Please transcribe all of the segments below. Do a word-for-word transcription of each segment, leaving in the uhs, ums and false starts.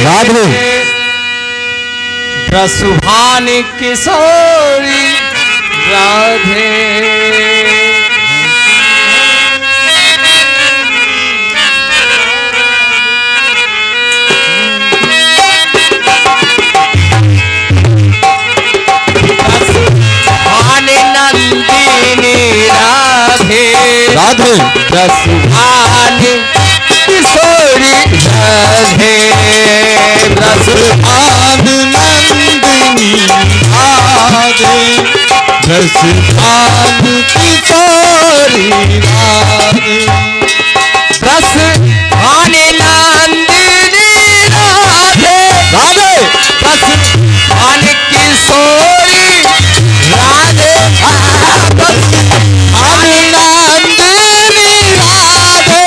राधे रसुभान किशोरी राधे रसुभान नंदिनी राधे राधे रसुभान किशोरी राधे रसभान नंदिनी राधे रसभान किशोरी राधे रसभान नंदिनी राधे राधे रसभान किशोरी राधे रसभान नंदिनी राधे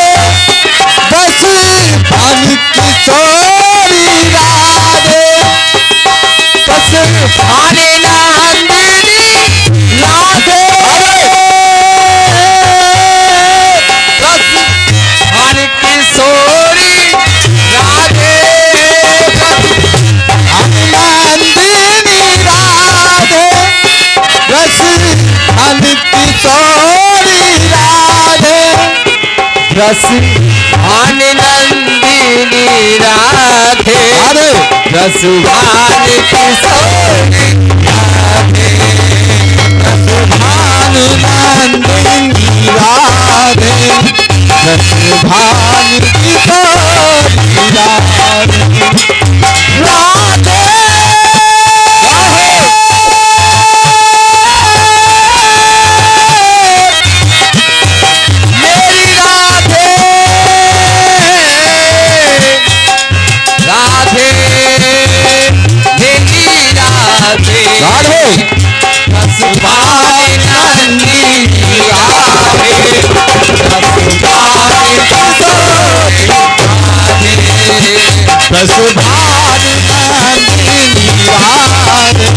रसभान किशोरी राधे रसभान नंदिनी राधे रसभान किशोरी राधे नंदिनी राधे रसभान किशोरी राधे रसभान नंदिनी राधे राधे रसभान किशोरी राधे रसभान नंदिनी राधे रसभान किशोरी राधे राधे मेरी राधे राधे मेरी राधे राधे रसभान नंदिनी राधे रसभान किशोरी राधे रसभान नंदिनी राधे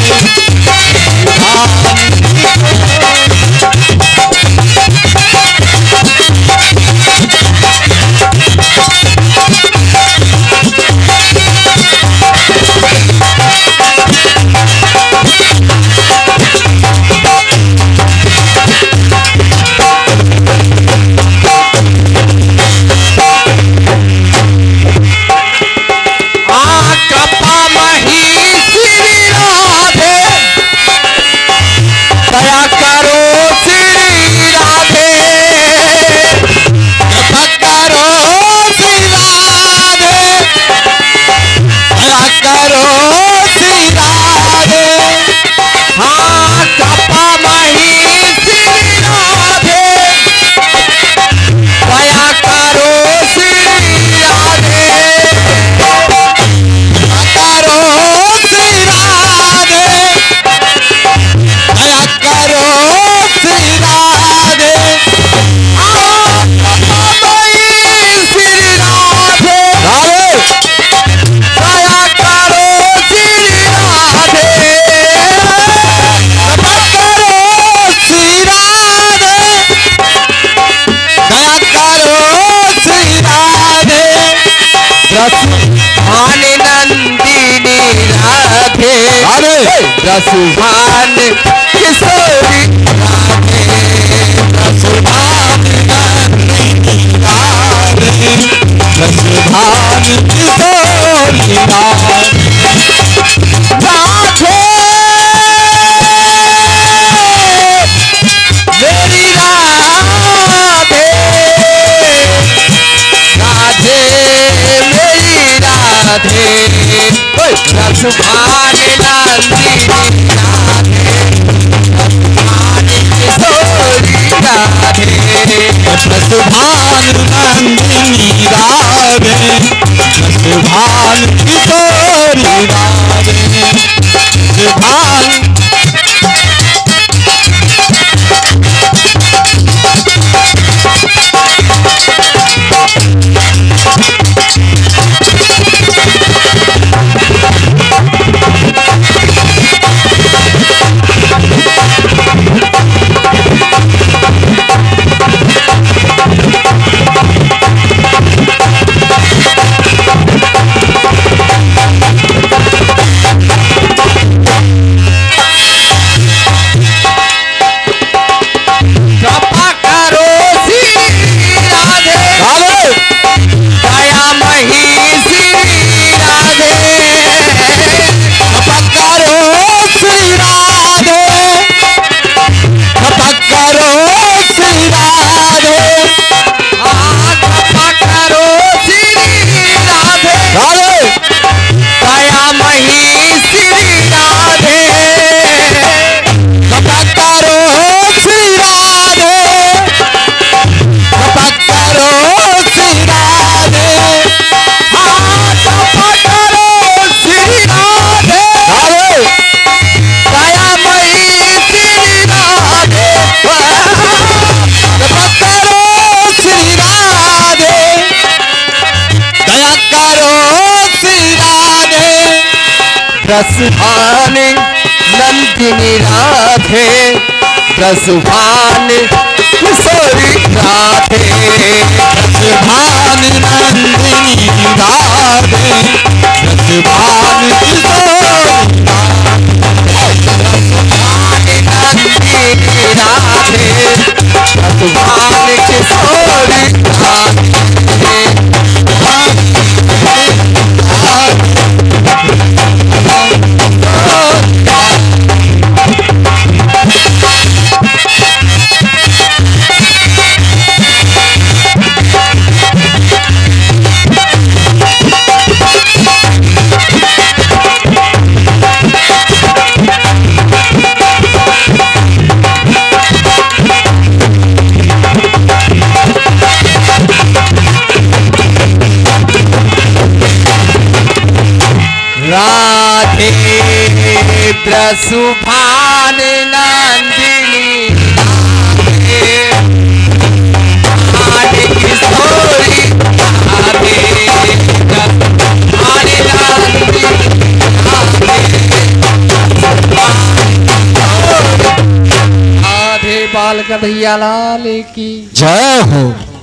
रसभान नंदिनी राधे रसभान किशोरी राधे रसभान नंदिनी राधे रसभान किशोरी राधे राधे मेरी राधे राधे मेरी राधे रसभान नंदिनी राधे रसभान किशोरी राधे रसभान नंदिनी राधे रसभान किशोरी राधे रसभान करो श्री राधे रसभान नंदिनी राधे रसभान किशोरी राधे रसभान नंदिनी राधे रसभान किशोरी नंदिनी राधे रसभान किशोरी राधे राधे प्रसुभान नंदिनी राधे किशोरी राधे प्रसुभान नंदिनी राधे बाल कन्हैया लाल की जय हो।